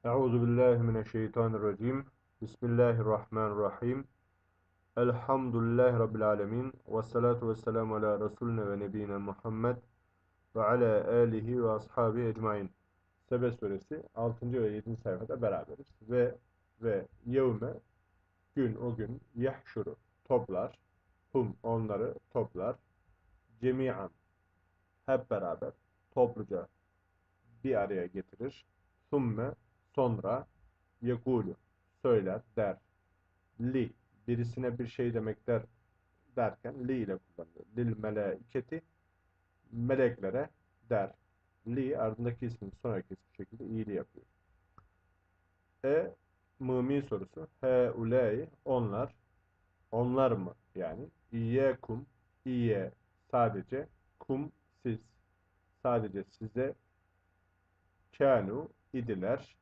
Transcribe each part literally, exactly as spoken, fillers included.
Euzu billahi mineşşeytanirracim. Bismillahirrahmanirrahim. Elhamdülillahi rabbil alamin. Ves salatu vesselamu ala resulina ve nebiyina Muhammed ve ala alihi ve ashabi ecmaîn. Sebe suresi altıncı ve yedinci sayfada beraberiz. Ve ve yevme gün o gün yahşuru toplar. Hum onları toplar. Cemi'an hep beraber topluca bir araya getirir. Sümme sonra yekulu söyler der. Li birisine bir şey demek der derken li ile kullanılır. Lil melaiketi meleklere der. Li ardındaki ismin sonraki ismi şekilde iyiliği yapıyor. E mümin sorusu. He ulai onlar onlar mı yani? İyyekum iye sadece kum siz sadece size kanu idiler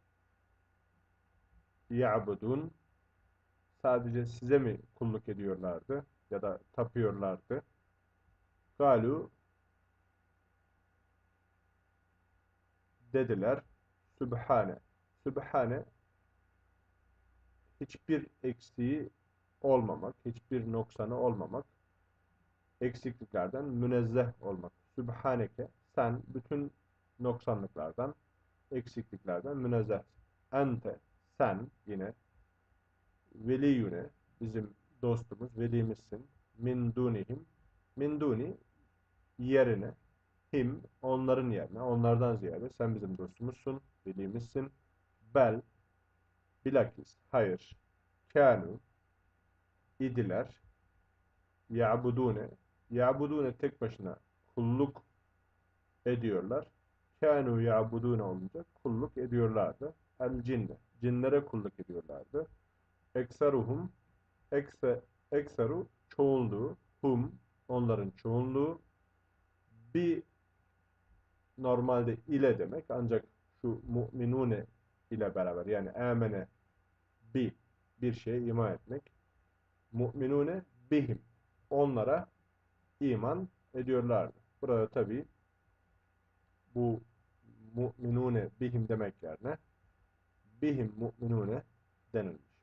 ya'budun sadece size mi kulluk ediyorlardı ya da tapıyorlardı? Galu dediler Sübhane. Sübhane hiçbir eksiği olmamak, hiçbir noksanı olmamak, eksikliklerden münezzeh olmak. Sübhaneke sen bütün noksanlıklardan, eksikliklerden münezzehsin. Ente sen yine veliyüne bizim dostumuz, velimizsin. Min dunihim min duni yerine him onların yerine onlardan ziyade sen bizim dostumuzsun, velimizsin. Bel bilakis hayır kânû idiler ya'budûne ya'budûne tek başına kulluk ediyorlar. Kânû ya'budûne olunca kulluk ediyorlardı. El cinne cinlere kulluk ediyorlardı. Ekseruhum ekse ekseru çoğunluğu hum onların çoğunluğu bir normalde ile demek ancak şu mu'minune ile beraber yani amene bi bir şeye iman etmek mu'minune bihim onlara iman ediyorlardı. Burada tabi bu mu'minune bihim demek yerine bihim mu'minune denilmiş.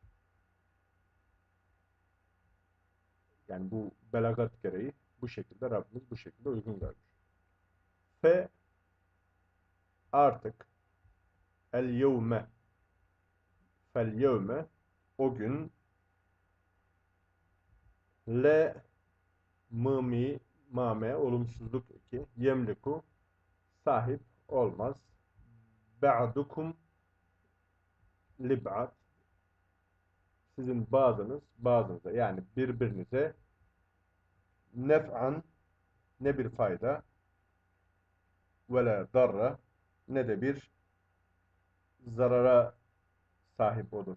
Yani bu belagat gereği bu şekilde Rabbimiz bu şekilde uygun görmüş. Fe artık el yevme fel yevme o gün le mımi mame olumsuzluk eki yemliku sahip olmaz ba'dukum lib'at sizin bazınız bazınıza yani birbirinize nef'an ne bir fayda ve la darra ne de bir zarara sahip olur.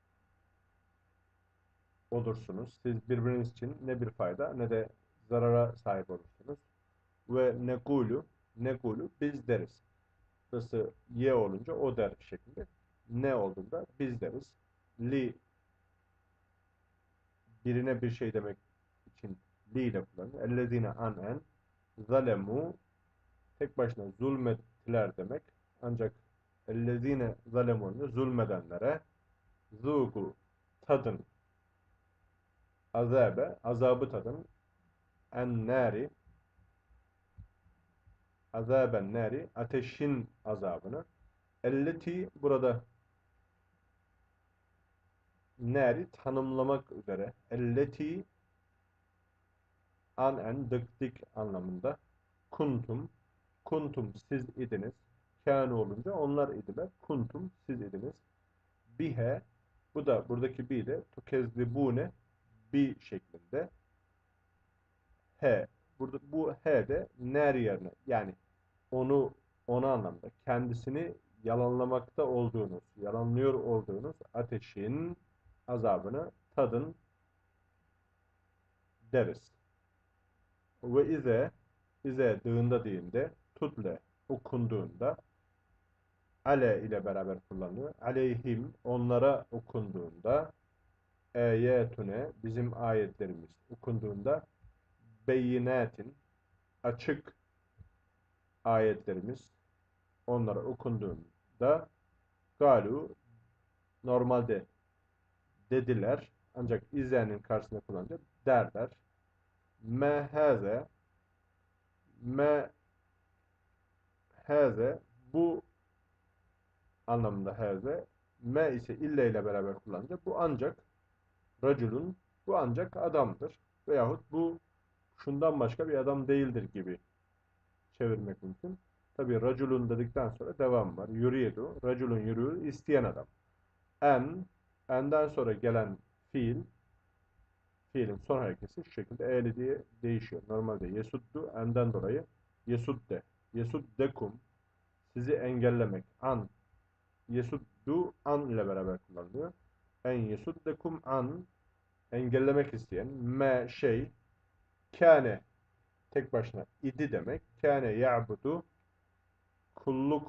Olursunuz. Siz birbiriniz için ne bir fayda ne de zarara sahip olursunuz. Ve nekulu nekulu biz deriz. Burası ye olunca o der şeklinde. Ne olduğunda biz deriz. Li birine bir şey demek için li ile kullanılır. Ellezine anen zalemu tek başına zulmettiler demek. Ancak ellezine zalemu olunca zulmedenlere zugu tadın azabe azabı tadın en nari azaben nari ateşin azabını elleti burada nari tanımlamak üzere elleti anen dıktik anlamında kuntum kuntum siz idiniz kâne olunca onlar idiler kuntum siz idiniz bihe bu da buradaki bi de tukezzibune bi şeklinde he burada bu he de ner yerine yani onu onu anlamda kendisini yalanlamakta olduğunuz, yalanlıyor olduğunuz ateşin azabını tadın deriz. Ve ize ize dığında deyinde tutle okunduğunda ale ile beraber kullanılıyor. Aleyhim onlara okunduğunda eyetune bizim ayetlerimiz okunduğunda beyinatin açık ayetlerimiz onlara okunduğunda galu normalde dediler. Ancak izleyenin karşısında kullanınca derler. Me heze me heze bu anlamında heze. Me ise ille ile beraber kullanınca bu ancak raculun, bu ancak adamdır. Veyahut bu şundan başka bir adam değildir gibi çevirmek mümkün. Tabi raculun dedikten sonra devam var. Yuridu, raculun yürüyor, isteyen adam. En, enden sonra gelen fiil, fiilin son harekesi şu şekilde e'li diye değişiyor. Normalde yesuddu, enden dolayı yesudde, yesuddekum, sizi engellemek, an, yesuddu, an ile beraber kullanılıyor. En yesuddekum an, engellemek isteyen, me şey, kâne, tek başına idi demek. Kâne ya'budu, kulluk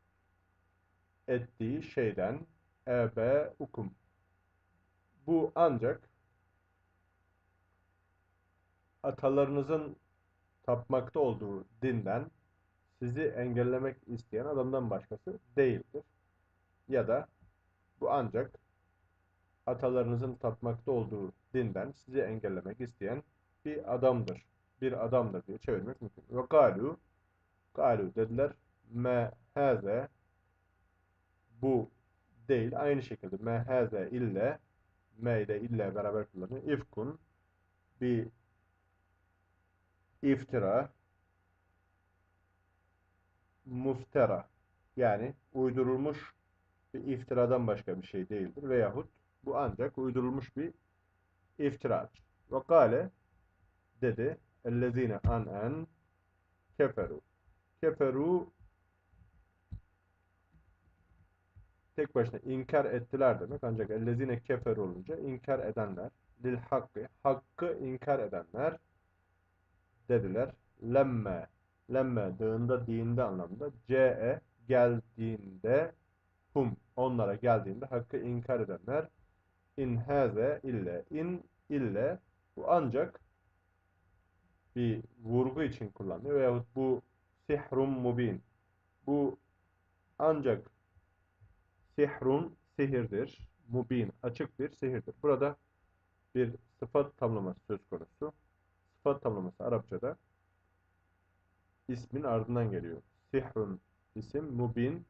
ettiği şeyden, ebe ukum. Bu ancak atalarınızın tapmakta olduğu dinden sizi engellemek isteyen adamdan başkası değildir. Ya da bu ancak atalarınızın tapmakta olduğu dinden sizi engellemek isteyen bir adamdır. Bir adamdır diye çevirmek mümkün. Ve galu, galu dediler, me haze, bu değil. Aynı şekilde me haze ille, me ile ille beraber kullanıyor. İfkun, bir iftira, muftera, yani uydurulmuş bir iftiradan başka bir şey değildir. Veyahut bu ancak uydurulmuş bir iftiradır. Ve kâle, dedi, ellezine an'en keferu. Keferu tek başına inkar ettiler demek. Ancak ellezine keferu olunca inkar edenler, lil hakkı, hakkı inkar edenler dediler. Lemme, lemme dağında, dinde anlamında. Ce'e geldiğinde, hum onlara geldiğinde hakkı inkar edenler. İn haze ille, in ille, bu ancak bir vurgu için kullanılıyor. Veyahut bu sihrun mubin. Bu ancak sihrun sihirdir. Mubin açık bir sihirdir. Burada bir sıfat tamlaması söz konusu. Sıfat tamlaması Arapçada ismin ardından geliyor. Sihrun isim, mubin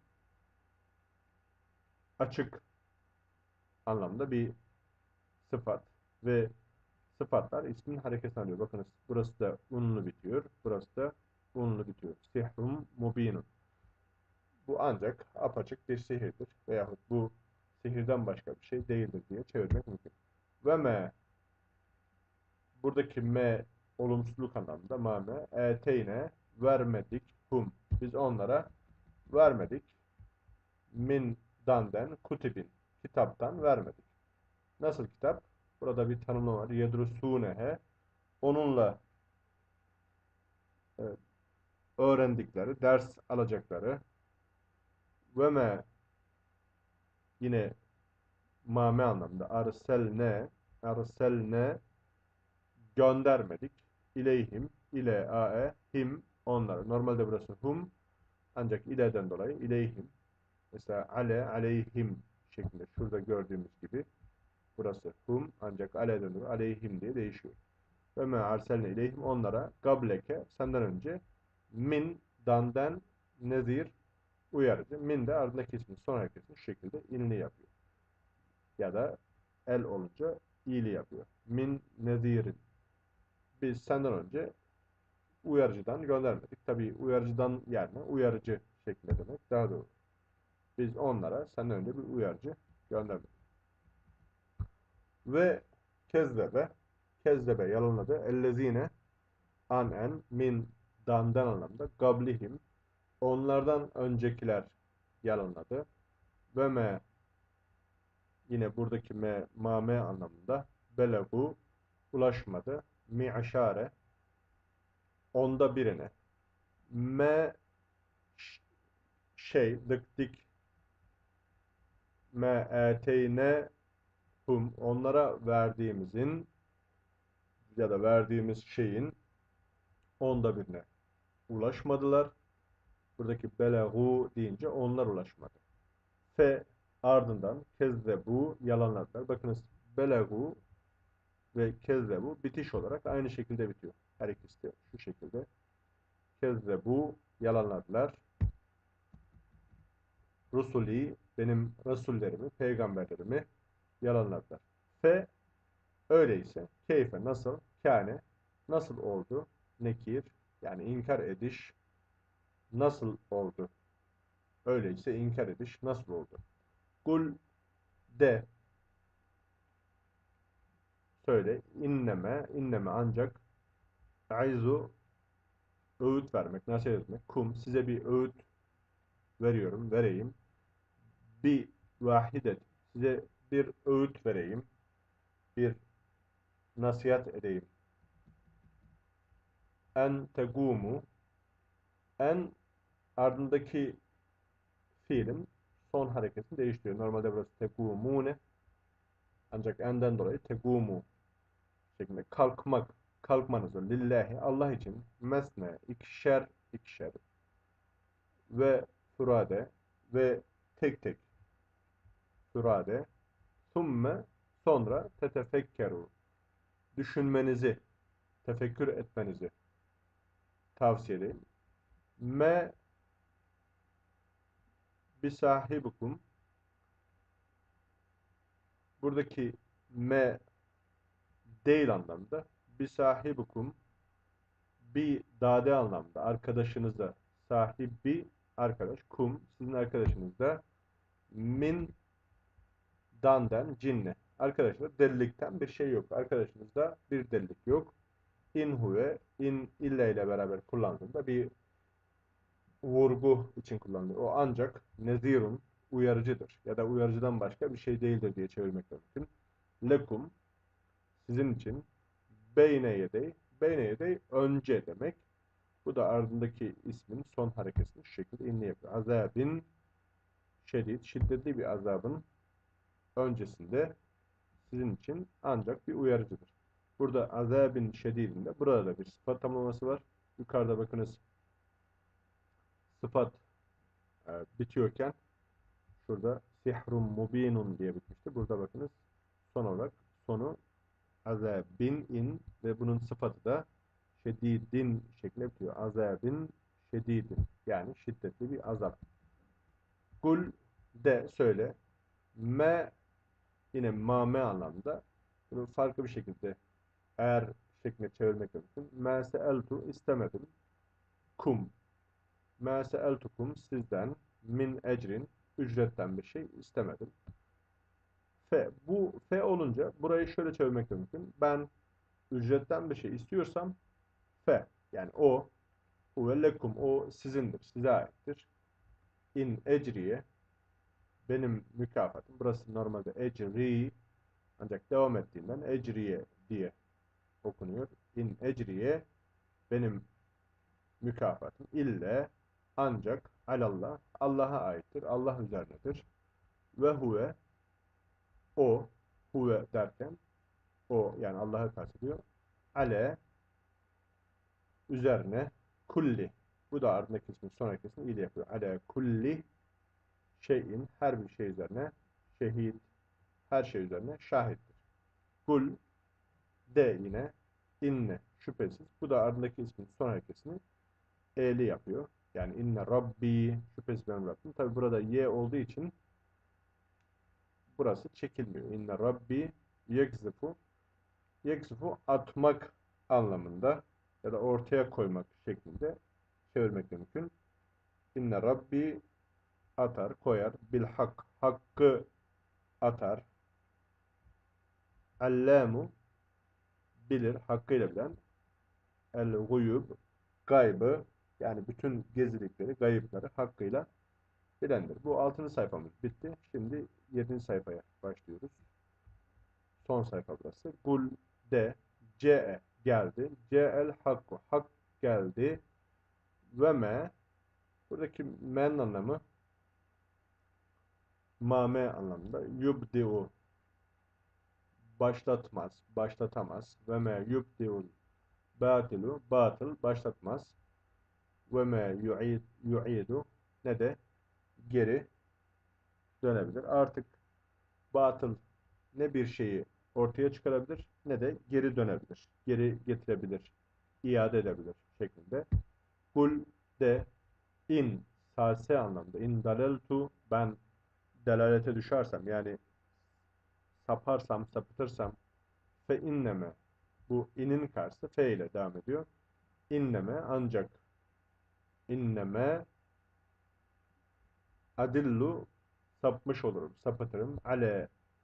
açık anlamda bir sıfat ve sıfatlar ismin hareketini alıyor. Bakınız burası da unlu bitiyor. Burası da unlu bitiyor. Sihrun mubinun. Bu ancak apaçık bir sihirdir. Veyahut bu sihirden başka bir şey değildir diye çevirmek mümkün. Ve me, buradaki me olumsuzluk anlamında mame, eteyne vermedik hum. Biz onlara vermedik. Min danden kutibin. Kitaptan vermedik. Nasıl kitap? Burada bir tanımlama var. Yedrusunehe. Onunla e, öğrendikleri, ders alacakları ve me yine mame anlamda arselne arselne göndermedik. İleyhim ile ae him onları. Normalde burası hum ancak ileden dolayı ileyhim. Mesela ale aleyhim şeklinde şurada gördüğümüz gibi burası hum ancak aleden dolayı aleyhim diye değişiyor. Ve me arselne ileyhim onlara gableke senden önce min dandan nezir uyarıcı. Min de ardındaki ismin son hareketini şu şekilde inli yapıyor. Ya da el olunca iyili yapıyor. Min nezirin. Biz senden önce uyarıcıdan göndermedik. Tabi uyarıcıdan yerine uyarıcı şeklinde demek daha doğru. Biz onlara senden önce bir uyarıcı göndermedik. Ve kezzebe, kezzebe yalanladı. Ellezine anen min dandan anlamda gablihim onlardan öncekiler yalanladı. Ve me yine buradaki me mame anlamında belegu ulaşmadı. Mi'şare onda birine. Me şey dık dik me eteyne hum onlara verdiğimizin ya da verdiğimiz şeyin onda birine ulaşmadılar. Buradaki belegu deyince onlar ulaşmadı. Fe Ardından kezzebu yalanladılar. Bakınız belegu ve kezzebu bitiş olarak aynı şekilde bitiyor. Her ikisi de şu şekilde. Kezzebu yalanladılar. Rusuli benim rasullerimi, peygamberlerimi yalanladılar. Fe öyleyse keyfe nasıl? Kâne nasıl oldu? Nekir yani inkar ediş nasıl oldu? Öyleyse inkar ediş nasıl oldu? Kul de söyle inneme inneme ancak aizu öğüt vermek, nasihat etmek. Kum size bir öğüt veriyorum, vereyim. Bir vahidet size bir öğüt vereyim. Bir nasihat edeyim. En tegumu en ardındaki fiilin son hareketini değiştiriyor. Normalde burası tegumune ancak enden dolayı tegumu şeklinde kalkmak, kalkmanızı lillahi Allah için mesne ikişer ikişer ve furade ve tek tek furade thumme sonra tetefekkeru düşünmenizi, tefekkür etmenizi tavsiye edeyim. Me bisahibukum buradaki me değil anlamda bisahibukum bir dade anlamda arkadaşınıza sahibi arkadaş kum sizin arkadaşınız da min danden cinne arkadaşlar delilikten bir şey yok. Arkadaşınızda bir delilik yok. İn huve in ille ile beraber kullandığında bir vurgu için kullanılıyor. O ancak nezirun uyarıcıdır ya da uyarıcıdan başka bir şey değildir diye çevirmek mümkün. Lekum sizin için beyne yedey beyne yedey önce demek. Bu da ardındaki ismin son hareketini şu şekilde inli yapıyor. Azabin şiddet, şiddetli bir azabın öncesinde sizin için ancak bir uyarıcıdır. Burada azabin şedidinde burada da bir sıfat tamlaması var. Yukarıda bakınız sıfat e, bitiyorken şurada sihrun mubinun diye bitmişti. Burada bakınız son olarak sonu azabin in ve bunun sıfatı da şedidin şeklinde bitiyor. Azabin şedidin yani şiddetli bir azap. Kul de söyle me yine mame anlamda bunu farklı bir şekilde eğer şeklinde çevirmek mümkün. Me seeltu istemedim. Kum me seeltukum sizden min ecrin ücretten bir şey istemedim. Fe bu fe olunca burayı şöyle çevirmek mümkün. Ben ücretten bir şey istiyorsam fe yani o huve lekum o sizindir, size aittir. İn ecriye benim mükafatım. Burası normalde ecri ancak devam ettiğinden ecriye diye okunuyor. İn ecriye benim mükafatım ille ancak alallah Allah'a aittir. Allah üzerinedir. Ve huve o huve derken o yani Allah'ı kastediyor. Ale üzerine kulli bu da ardındaki ismin sonraki ismi ile yapıyor. Ale kulli şeyin her bir şey üzerine şehit her şey üzerine şahittir. Kul de yine inne şüphesiz. Bu da ardındaki ismin sonraki ismi e'li yapıyor. Yani inne rabbi şüphesiz benim Rabbim. Tabi burada ye olduğu için burası çekilmiyor. İnne rabbi yekzifu yekzifu atmak anlamında ya da ortaya koymak şeklinde çevirmek mümkün. İnne rabbi atar, koyar. Bil hak, hakkı atar. Allemu bilir, hakkıyla bilen. El guyub gaybı yani bütün gezilikleri, gayıpları hakkıyla bilendir. Bu altıncı sayfamız bitti. Şimdi yedinci sayfaya başlıyoruz. Son sayfa burası. Kul de ce'e geldi. Ce'el hakku hak geldi. Ve me buradaki men anlamı mame anlamında. Yubdi'u başlatmaz, başlatamaz. Ve me yubdi'ul batilu batıl başlatmaz. Ve me yu'id yu'idu ne de geri dönebilir. Artık batıl ne bir şeyi ortaya çıkarabilir ne de geri dönebilir. Geri getirebilir, iade edebilir şeklinde. Kul de in salse anlamda. İn daleltu ben delalete düşersem yani saparsam, sapıtırsam fe inneme bu inin karşısı fe ile devam ediyor. İnneme ancak inneme adillu sapmış olurum, sapıtırım. Ale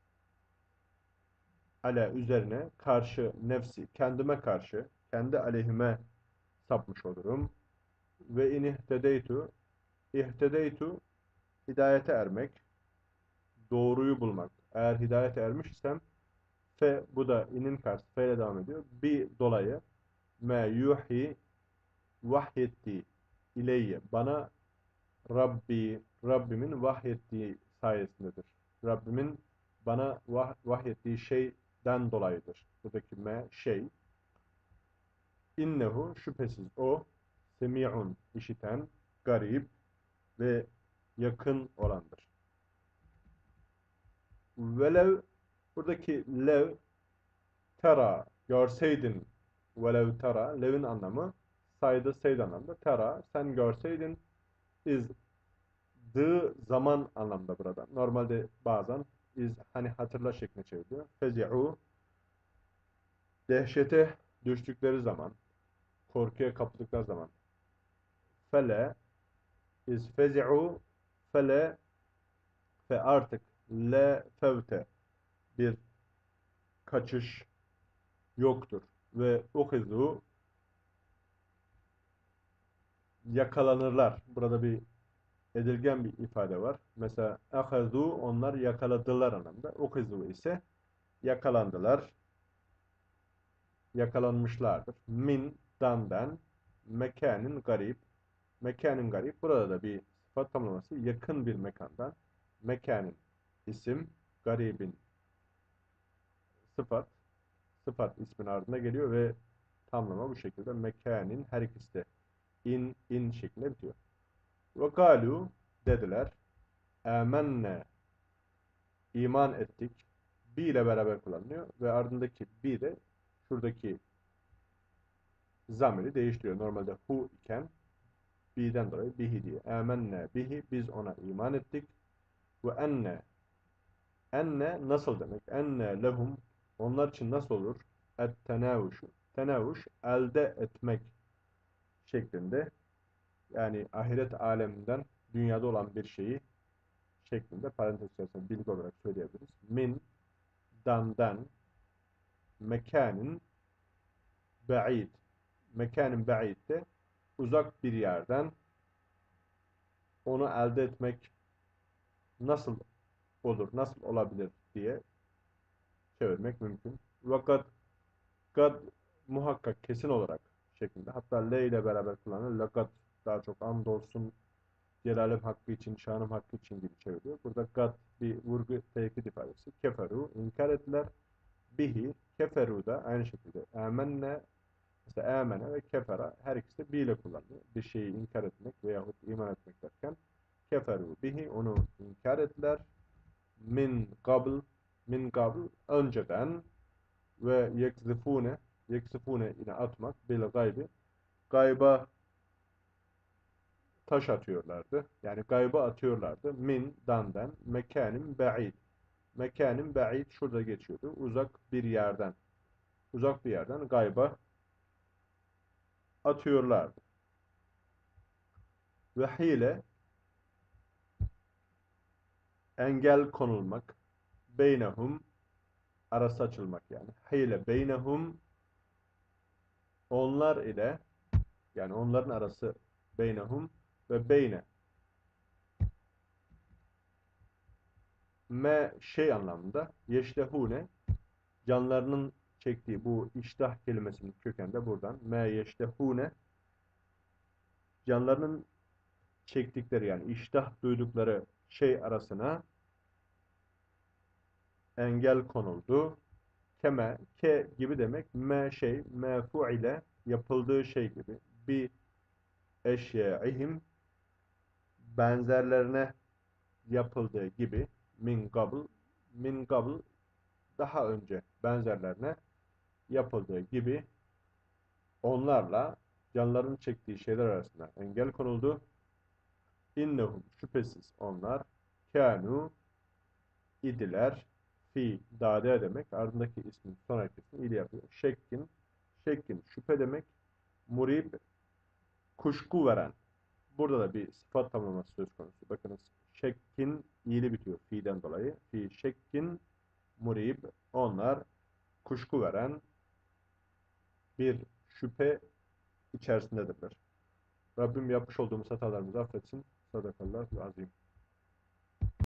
ale üzerine karşı nefsi, kendime karşı, kendi aleyhime sapmış olurum. Ve in ihtedeytu, ihtedeytu hidayete ermek, doğruyu bulmak. Eğer hidayete ermiş isem fe bu da inin karşısı fe ile devam ediyor. Bir dolayı me yuhi vahyettiği ileyye bana Rabbi, Rabbimin vahyettiği sayesindedir. Rabbimin bana vah, vahyettiği şeyden dolayıdır. Buradaki me şey. İnnehu şüphesiz o semi'un işiten, garip ve yakın olandır. Velev buradaki lev tera görseydin velev tera levin anlamı saydı seyd anlamda tera sen görseydin iz dığı zaman anlamda burada. Normalde bazen iz hani hatırla şeklinde çeviriyor. Fezi'u dehşete düştükleri zaman, korkuya kapıldıkları zaman. Fele iz fezi'u fele ve artık le fevte bir kaçış yoktur. Ve uhizu yakalanırlar. Burada bir edilgen bir ifade var. Mesela ahazu onlar yakaladılar anlamda. Uhizu ise yakalandılar. Yakalanmışlardır. Min dandan mekanin garip. Mekanin garip. Burada da bir sıfat tamlaması yakın bir mekandan. Mekanin isim, garibin sıfat. Sıfat ismin ardına geliyor ve tamlama bu şekilde. Mekanin her ikisi de in in şeklinde bitiyor. Ve galu dediler. Amenne iman ettik. Bi ile beraber kullanılıyor ve ardındaki bi de şuradaki zamiri değiştiriyor. Normalde hu iken bi'den dolayı bihi diye. Amenne bihi biz ona iman ettik. Ve enne enne nasıl demek? Enne lehum onlar için nasıl olur? Et tenavuşu. Tenavuş elde etmek şeklinde. Yani ahiret aleminden dünyada olan bir şeyi şeklinde parantez içerisinde bilgi olarak söyleyebiliriz. Min dandan mekanin ba'id. Mekanin ba'id de uzak bir yerden onu elde etmek nasıl olur, nasıl olabilir diye çevirmek mümkün. Fakat kad muhakkak kesin olarak şeklinde. Hatta le ile beraber kullanılır. Lakat daha çok andolsun celalim hakkı için, şanım hakkı için gibi çeviriyor. Burada kad bir vurgu tekit ifadesi. Keferu inkar ettiler. Bihi keferu da aynı şekilde. Amenne mesela amene ve kefera her ikisi de bi ile kullanılıyor. Bir şeyi inkar etmek veyahut iman etmek derken keferu bihi onu inkar ettiler. Min qabl min qabl önceden ve yekzifune yekzifune yine atmak bil gaybi gayba taş atıyorlardı. Yani gayba atıyorlardı. Min dandan mekanin ba'id. Mekanin ba'id şurada geçiyordu. Uzak bir yerden. Uzak bir yerden gayba atıyorlardı. Ve hile engel konulmak. Beynehum arası açılmak yani. Hile beynehum onlar ile yani onların arası beynehum ve beyne me şey anlamında yeştehune canlarının çektiği bu iştah kelimesinin kökende buradan me yeştehune canlarının çektikleri yani iştah duydukları şey arasına engel konuldu. Keme, ke gibi demek. Me şey, mefu ile yapıldığı şey gibi. Bir eşyaihim benzerlerine yapıldığı gibi min qabl, min qabl daha önce benzerlerine yapıldığı gibi onlarla canlarının çektiği şeyler arasında engel konuldu. İnnehum şüphesiz onlar kânû idiler fi dade demek ardındaki ismin sonraki ismi ili yapıyor. Şekkin şekkin şüphe demek. Murib kuşku veren. Burada da bir sıfat tamlaması söz konusu. Bakınız şekkin iyili bitiyor fi'den dolayı. Fi şekkin murib onlar kuşku veren bir şüphe içerisindedirler. Rabbim yapmış olduğumuz hatalarımızı affetsin. Sadakallahu azim.